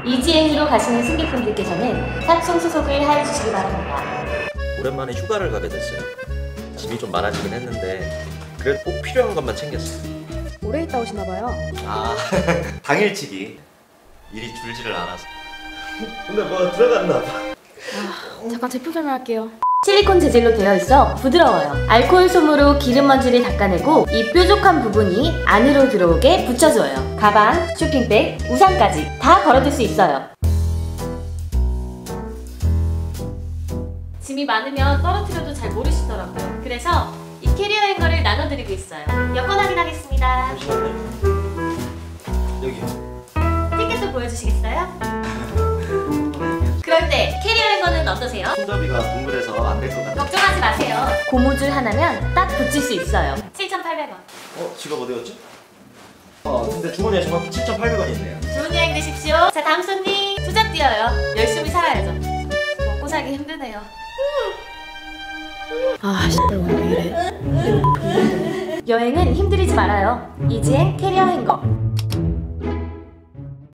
이지행으로 가시는 승객분들께서는 탑승 수속을 하여 주시기 바랍니다. 오랜만에 휴가를 가게 됐어요. 짐이 좀 많아지긴 했는데 그래도 꼭 필요한 것만 챙겼어요. 오래 있다 오시나 봐요. 아, 당일치기. 일이 줄지를 않아서. 근데 뭐 들어갔나 봐. 잠깐 제품 설명할게요. 실리콘 재질로 되어 있어 부드러워요. 알코올 솜으로 기름 먼지를 닦아내고 이 뾰족한 부분이 안으로 들어오게 붙여줘요. 가방, 쇼핑백, 우산까지 다 걸어둘 수 있어요. 짐이 많으면 떨어뜨려도 잘 모르시더라고요. 그래서 이 캐리어 행거를 나눠드리고 있어요. 여권 확인하겠습니다. 잠시만요. 여기요. 티켓도 보여주시겠어요? 그럴 때 캐리어 행거는 어떠세요? 손잡이가 동그래서 안 될 것 같아요. 걱정하지 마세요. 고무줄 하나면 딱 붙일 수 있어요. 7,800원. 지갑 어디 갔지? 근데 주머니에 정확히 7,800원이 있네요. 좋은 여행 되십시오. 자, 다음 손님. 투잡 뛰어요. 열심히 살아야죠. 먹고 살기 힘드네요. 아, 씨발 오늘 왜 이래? 여행은 힘들이지 말아요. 이지행 캐리어 행거.